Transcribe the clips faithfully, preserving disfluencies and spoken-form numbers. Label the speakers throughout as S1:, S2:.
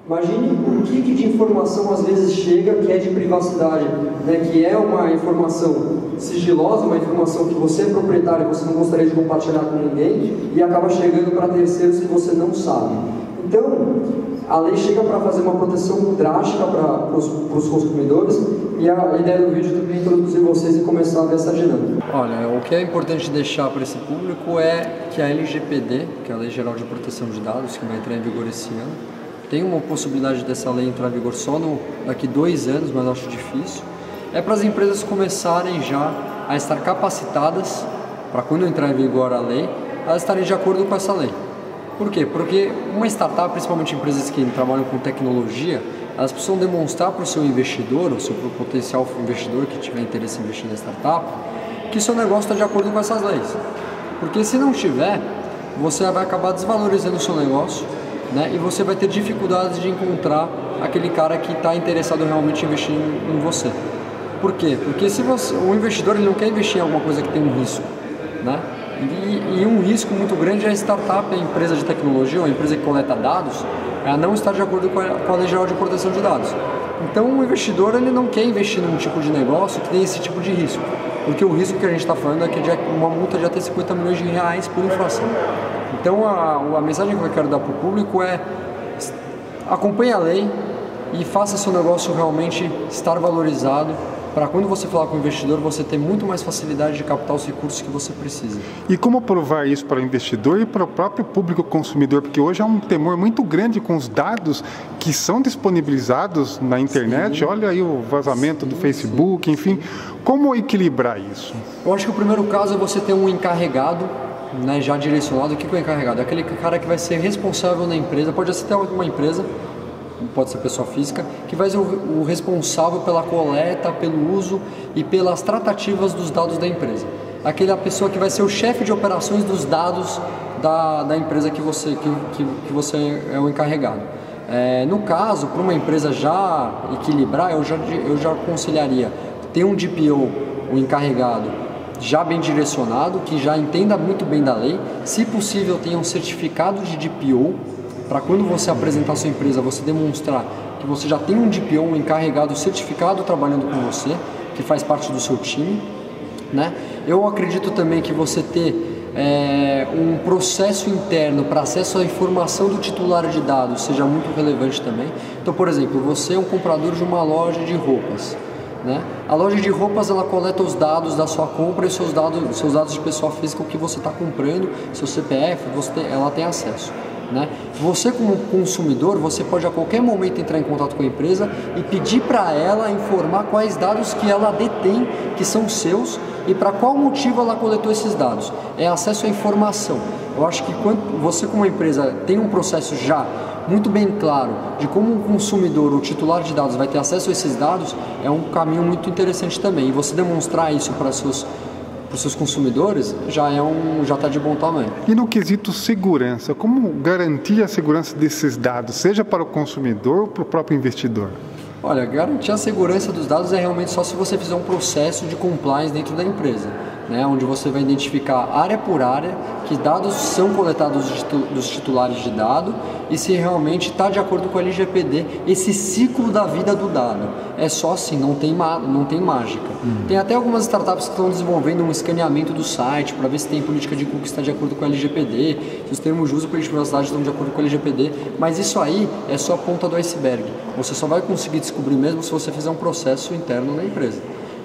S1: Imagine o que de informação às vezes chega que é de privacidade, né? Que é uma informação sigilosa, uma informação que você é proprietário e você não gostaria de compartilhar com ninguém e acaba chegando para terceiros que você não sabe. Então, a lei chega para fazer uma proteção drástica para os consumidores e a ideia do vídeo também é introduzir vocês e começar a ver essa dinâmica.
S2: Olha, o que é importante deixar para esse público é que a L G P D, que é a Lei Geral de Proteção de Dados, que vai entrar em vigor esse ano, tem uma possibilidade dessa lei entrar em vigor só no, daqui dois anos, mas eu acho difícil. É para as empresas começarem já a estar capacitadas para quando entrar em vigor a lei, elas estarem de acordo com essa lei. Por quê? Porque uma startup, principalmente empresas que trabalham com tecnologia, elas precisam demonstrar para o seu investidor, ou seu potencial investidor que tiver interesse em investir na startup, que seu negócio está de acordo com essas leis. Porque se não tiver, você vai acabar desvalorizando o seu negócio, né? E você vai ter dificuldades de encontrar aquele cara que está interessado realmente em investir em você. Por quê? Porque se você, o investidor ele não quer investir em alguma coisa que tem um risco, né? E, e um risco muito grande é a startup, a empresa de tecnologia ou a empresa que coleta dados, ela não está de acordo com a, com a Lei Geral de Proteção de Dados. Então o investidor ele não quer investir num tipo de negócio que tem esse tipo de risco, porque o risco que a gente está falando é que de uma multa de até cinquenta milhões de reais por infração. Então a, a mensagem que eu quero dar para o público é: acompanhe a lei e faça seu negócio realmente estar valorizado, para quando você falar com o investidor, você ter muito mais facilidade de captar os recursos que você precisa.
S3: E como provar isso para o investidor e para o próprio público consumidor? Porque hoje há um temor muito grande com os dados que são disponibilizados na internet. Sim. Olha aí o vazamento sim, do Facebook, sim. Enfim. Como equilibrar isso?
S2: Eu acho que o primeiro caso é você ter um encarregado, né, já direcionado. O que é o encarregado? É aquele cara que vai ser responsável na empresa, pode ser até uma empresa, pode ser pessoa física, que vai ser o responsável pela coleta, pelo uso e pelas tratativas dos dados da empresa. Aquela pessoa que vai ser o chefe de operações dos dados da, da empresa que você, que, que, que você é o encarregado. É, no caso, para uma empresa já equilibrar, eu já, eu já aconselharia ter um D P O, o encarregado, já bem direcionado, que já entenda muito bem da lei, se possível tenha um certificado de D P O, para quando você apresentar a sua empresa, você demonstrar que você já tem um D P O, um encarregado certificado trabalhando com você, que faz parte do seu time, né? Eu acredito também que você ter é, um processo interno para acesso à informação do titular de dados seja muito relevante também. Então, por exemplo, você é um comprador de uma loja de roupas, né? A loja de roupas ela coleta os dados da sua compra e seus dados, seus dados de pessoa física, o que você está comprando, seu C P F, você tem, ela tem acesso. Né? Você como consumidor, você pode a qualquer momento entrar em contato com a empresa e pedir para ela informar quais dados que ela detém, que são seus, e para qual motivo ela coletou esses dados. É acesso à informação. Eu acho que quando você como empresa tem um processo já muito bem claro de como um consumidor, o titular de dados vai ter acesso a esses dados, é um caminho muito interessante também. E você demonstrar isso para seus para os seus consumidores, já é um, já está de bom tamanho.
S3: E no quesito segurança, como garantir a segurança desses dados, seja para o consumidor ou para o próprio investidor?
S2: Olha, garantir a segurança dos dados é realmente só se você fizer um processo de compliance dentro da empresa, né, onde você vai identificar área por área que dados são coletados dos titulares de dado e se realmente está de acordo com a L G P D, esse ciclo da vida do dado. É só assim, não tem, não tem mágica. Uhum. Tem até algumas startups que estão desenvolvendo um escaneamento do site para ver se tem política de cookies que está de acordo com a L G P D, se os termos de uso para privacidade estão de acordo com a L G P D, mas isso aí é só a ponta do iceberg. Você só vai conseguir descobrir mesmo se você fizer um processo interno na empresa.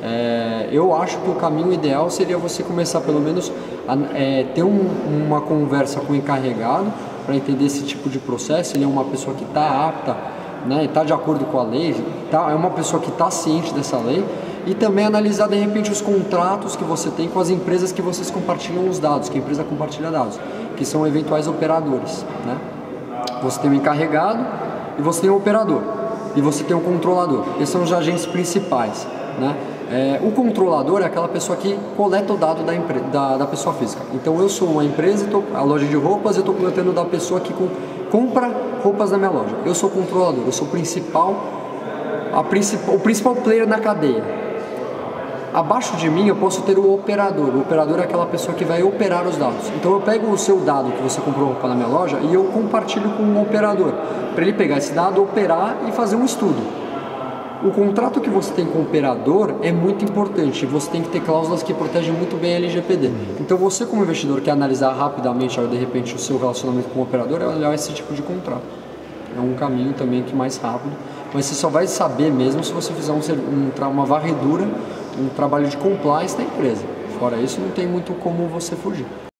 S2: É, eu acho que o caminho ideal seria você começar pelo menos a é, ter um, uma conversa com o encarregado para entender esse tipo de processo. Ele é uma pessoa que está apta, né, está de acordo com a lei, tá, é uma pessoa que está ciente dessa lei, e também analisar de repente os contratos que você tem com as empresas que vocês compartilham os dados, que a empresa compartilha dados, que são eventuais operadores, né? Você tem um encarregado e você tem um operador e você tem um controlador. Esses são os agentes principais, né? É, o controlador é aquela pessoa que coleta o dado da, da, da pessoa física. Então eu sou uma empresa, tô, a loja de roupas, eu estou coletando da pessoa que com, compra roupas na minha loja. Eu sou o controlador, eu sou o principal, a principal, o principal player na cadeia. Abaixo de mim eu posso ter o operador. O operador é aquela pessoa que vai operar os dados. Então eu pego o seu dado que você comprou roupa na minha loja e eu compartilho com um operador, para ele pegar esse dado, operar e fazer um estudo. O contrato que você tem com o operador é muito importante. Você tem que ter cláusulas que protegem muito bem a L G P D. Então você, como investidor, quer analisar rapidamente, de repente, o seu relacionamento com o operador, é olhar esse tipo de contrato. É um caminho também que mais rápido, mas você só vai saber mesmo se você fizer um, um, uma varredura, um trabalho de compliance na empresa. Fora isso, não tem muito como você fugir.